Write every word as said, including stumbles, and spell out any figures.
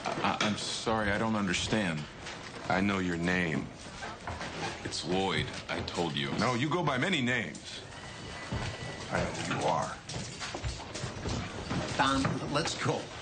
I I'm sorry, I don't understand. I know your name. It's Lloyd, I told you. No, you go by many names. I know who you are. Don, let's go.